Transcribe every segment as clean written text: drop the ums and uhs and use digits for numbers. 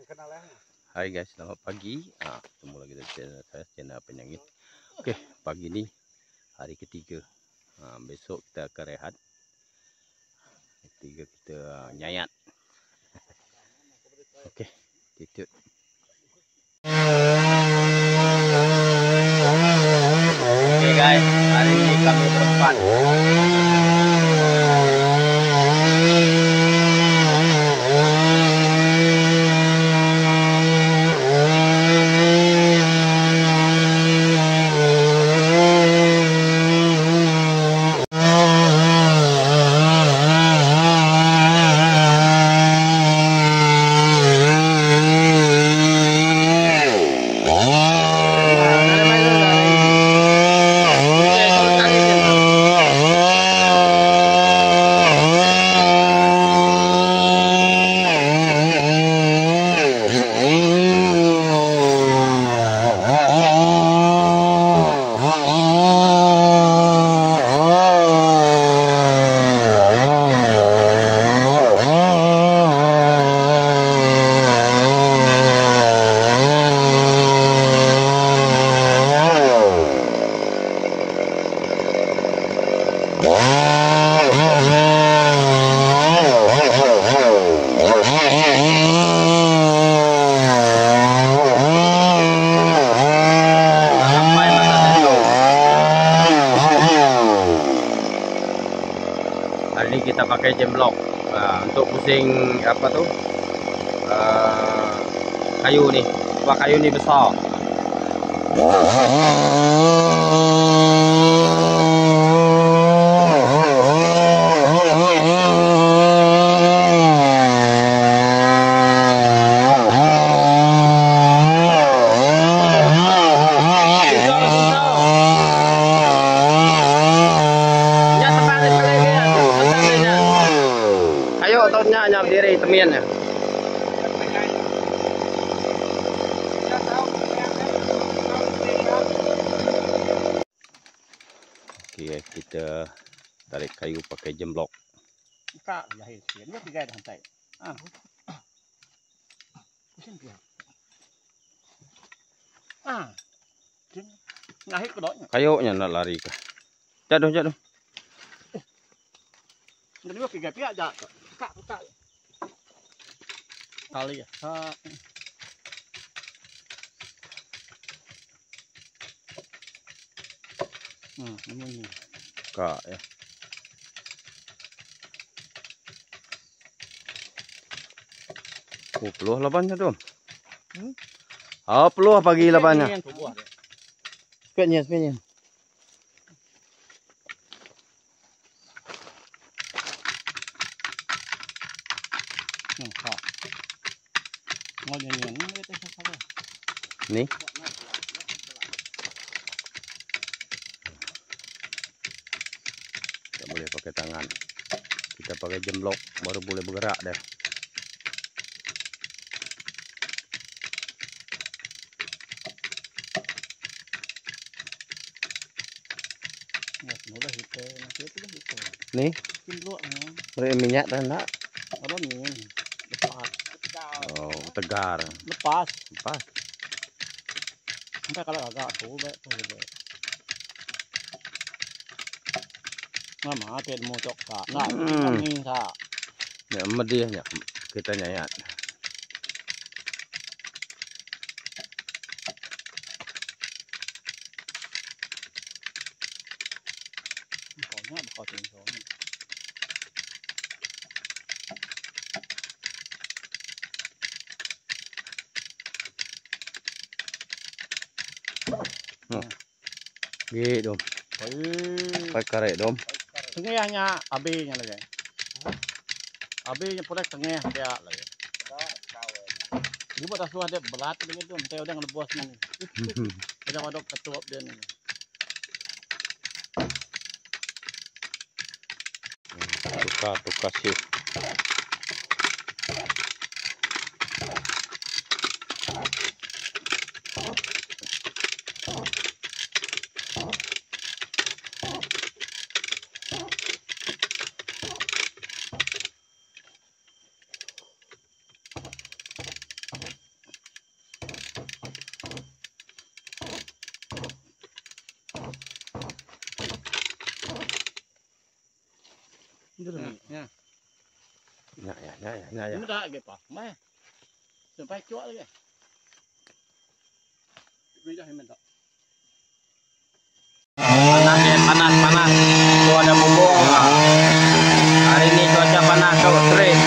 Hai guys, selamat pagi. Ketemu lagi dari channel saya, channel Penyangit. Oke, pagi ini hari ketiga. Besok kita akan rehat. Ketiga kita nyayat. Oke, titik. Oke guys, hari ini kami berempat. Hari ini kita pakai jemblok untuk pusing apa tuh kayu nih, buah kayu nih besar. Nya diri temen ya. Oke, kita tarik kayu pakai jemblok. Kak, lahir sih. Ini tiga santai. Pusing dia. Ngahit ke doknya. Kayunya nak lari kah? Jatuh. Jadi gua tiga pihak aja. Kak. Kali ya. Ini. Kak ya. Peluh lapannya tuh. Peluh pagi lapannya. Sepenya. Nih. Tidak boleh pakai tangan. Kita pakai jemblok baru boleh bergerak deh. Nih. Beri minyak dan nak. Oh, tegar. Lepas. Sampai kalau agak tuh. Nama kayak mau coklat. Nah, ini tak. Ya, medihnya kita nyayat. Pokoknya bakal tinggal. Gitu. Pakai karet dom. Tengahnya AB-nya lagi. AB-nya proyek tengah dia lagi. Ini buat asuh ada berat begitu, saya udah ngelebosnya nih. Udah ada ketuap dia nih. Tukar sih. Ya. Ini dah gitu. Mai. Sampai cuak lagi. Ini dah minta. Panas ya, panas. Tuh ada bubuk. Hari ini cuaca panas tuh, terik.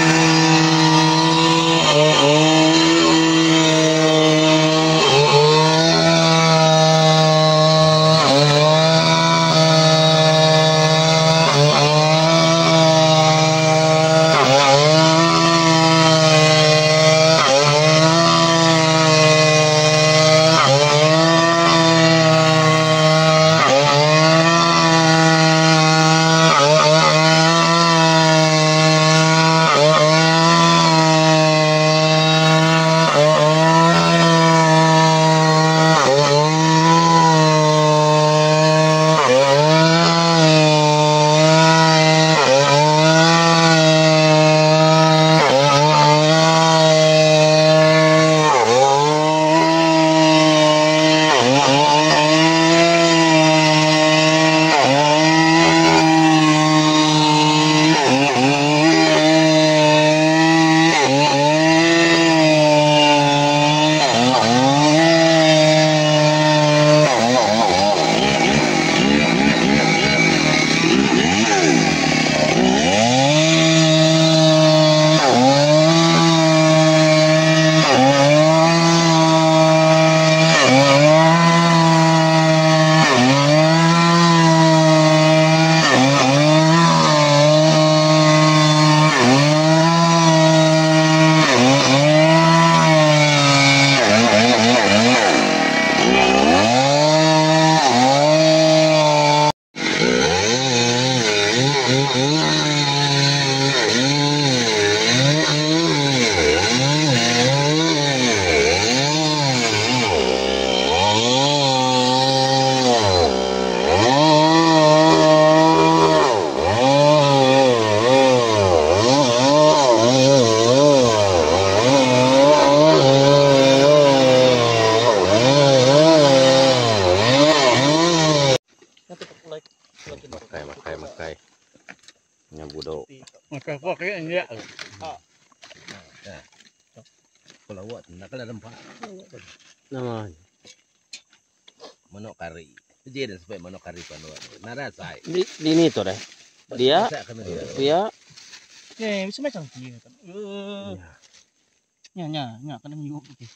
Makai. Nya budok. Makai kok kayak ini ya. Kalau awak nak kena rempah. Nama Manok kari. Jadi dan sampai manok kari panuat. Nara sai. di ini tuh deh. Dia Ni bisa macam ni kan. Nya kena nyuk gitu.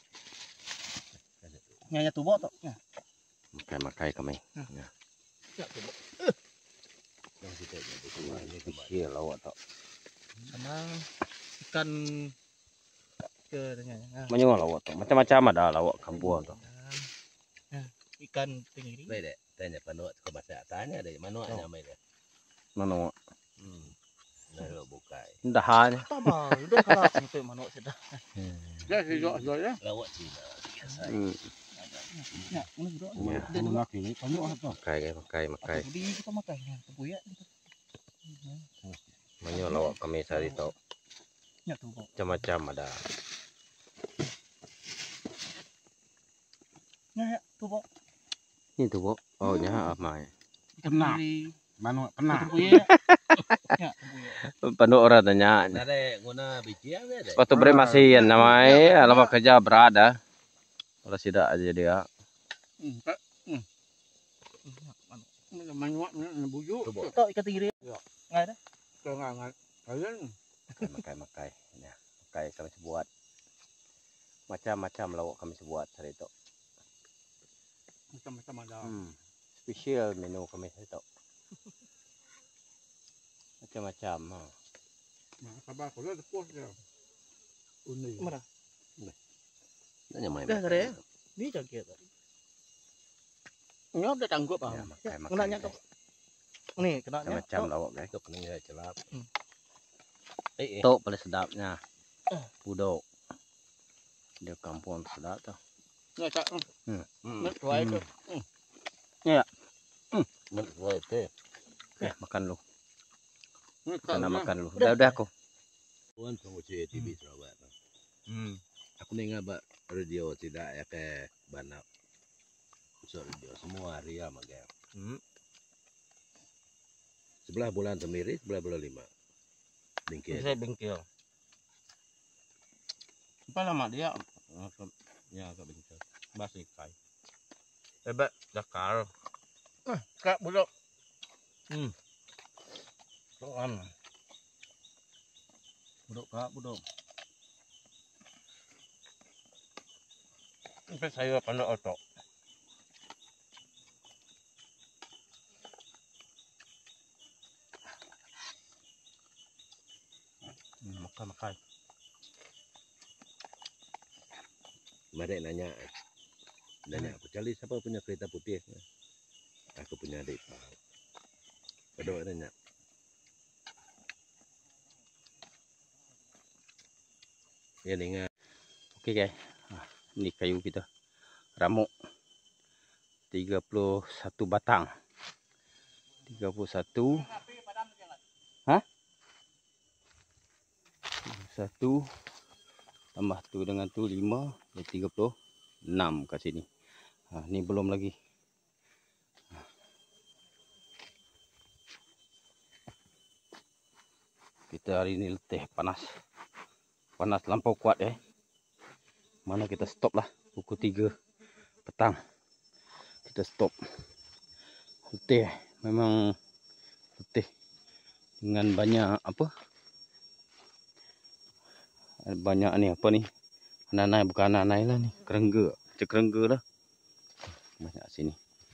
Nya tu bot tu. makai kami. Ya tu bot. Yang kita Ini kecil lawak tak. Sama ikan ke dengan. Menyual lawak tak. Macam-macam ada lawak kampung tu. Ikan tenggiri. baik dek. Tanya panuat ke masa tanya dek manuaknya mai dek. Mana Nah lo bukai. dahannya. Tama, udah kalau sampai manuk sudah. Ya hijau ya. Lawak Cina biasa. Ya, mana sudah. Ya. Dia nak ini panjang apa? Makai. Di kita makan ya, kebuya. Menyual lawak kami sehari tu. Ya tu bot. Macam-macam ada. Ya tu bot. Ini tu bu. Oh nya apa? Kena. Manu pernah. Kebuya. Ya, kebuya. Penuh orang tanya. Nah dek guna biji apa dek? Waktu bre masih namanya lama kerja berada. Kalau tidak aja dia. Manuk bujuk. Tu bot. Tak ikan tenggiri. Ngai dah. Ngai. Kalian Makai. Ya. Makai kami sebuat. Macam-macam lawak kami sebuat hari itu. Macam-macam ada. Spesial menu kami hari itu. Macam-macam. sabar kalau ada pos dia. Uni. Mana? Nanya mai. Dah kare. Ni jaget. Ini udah tanggup ah. Ya, makai. Kenanya tu. Ni kena Macam-macam lawak guys. Itu kena celap. Tok paling sedapnya. Budok. Dia kampung sedap tu. Ya tak. Nak Hmm. tuai tu. Menurut teh. Makan lu. Ni Kena makan lu. Udah aku. Puan tunggu TV Sarawak. Aku dengar bak radio tidak ya ke banak. So radio semua hari ya maga. Sebelah bulan Temiri, sebelah bulan 5. Bingkil. Saya bengkel. Apa nama dia? Ya agak begitu. Basi kai. Hebat dakar. Kak budok. Soan. Budok kak budok. Sampai saya pandai otok. Makan. Kemarin nanya aku cari siapa punya kereta putih. Aku punya adik. Kedua nanya. Ya dengar. Oke guys, ini kayu kita ramuk 31 batang. 31. Hah? 1 tambah tu dengan tu 5 jadi 36 kat sini. Ni belum lagi. Kita hari ini letih, panas lampau kuat Mana kita stop lah pukul 3 petang. Kita stop. Letih, memang letih dengan banyak banyak ni ananai, bukan ananai lah ni, kerengga lah banyak sini.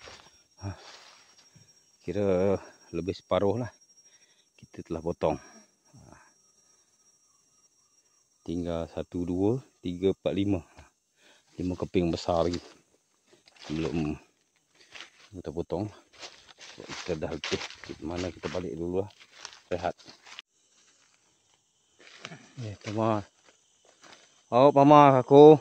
Kira lebih separuh lah kita telah potong. Tinggal 1, 2, 3, 4, 5 keping besar lagi belum kita potong. Kita dah letih, mana kita balik dulu lah, rehat. Pama. Oh pama aku.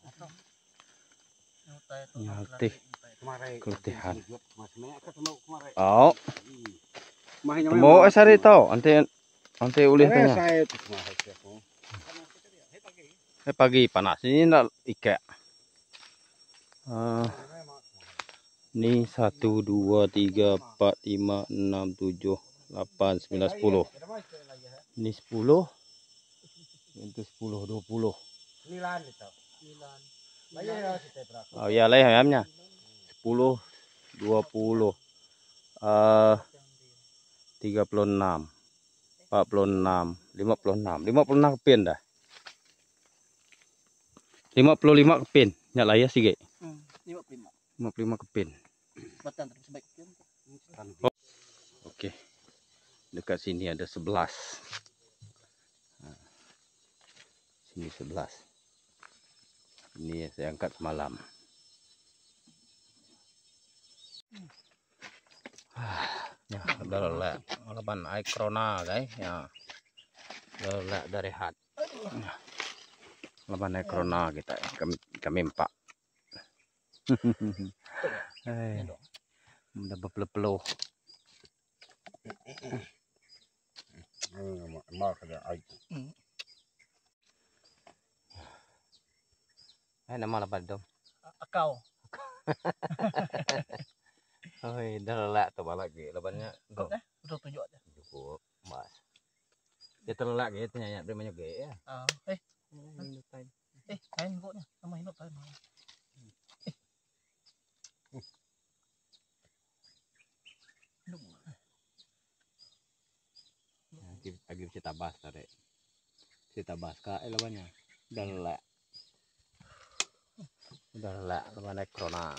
Ya letih, keletihan. Oh. Mau sari tau, ante ulih tanya. Pagi panas ini nak ikat. Ni 1, 2, 3, 4, 5, 6, 7, 8, 9, 10. Ini 10. Itu 10, 20. Oh ya lah ayamnya. 10, 20. 36, 46, 56 kepin dah. 55 kepin. Nyak lah ya sikit. 55 kepin. Okey. Dekat sini ada 11. Sini 11. Ini saya angkat semalam. Ya, dah lelak. Lapan air corona guys. Ya. Dah lelak dari hat. Lapan air corona kita. Kami empat. Dah berpeluh-peluh. Nama lapan dom. Akau. Dah lelak tu lagi. Lapannya. Udah tunjuk aja. Cukup, mas. Dia terlelak gitu nyanyi dia banyak ya. Main koknya sama hinut tadi. Lagi kita tabas tarik. Kita tabas kak lapannya. Dah lelak. Udah lelak lapan corona.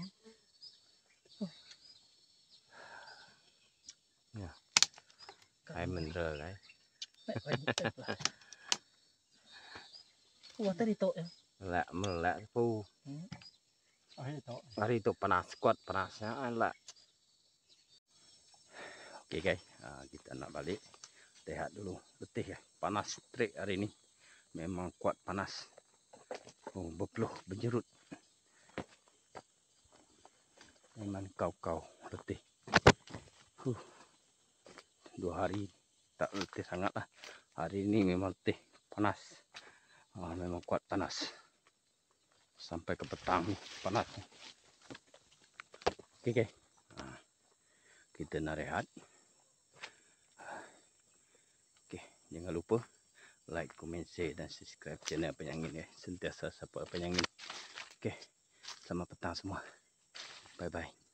Ya. Kayak mineral guys. Wah tadi tu ya. Melek pu. Hari itu panas kuat panasnya lelak. Oke guys, kita nak balik. Rehat dulu, letih ya. Panas trik hari ini. Memang kuat panas. Oh, berpeluh, berjerut. Memang kau letih. 2 hari tak letih sangat lah. Hari ini memang letih, panas. Memang kuat panas. Sampai ke petang nih panas. Oke guys. Kita nak rehat. Oke, jangan lupa like, comment, share dan subscribe channel Penyangin ya. Sentiasa support Penyangin. Oke, selamat petang semua. Bye bye.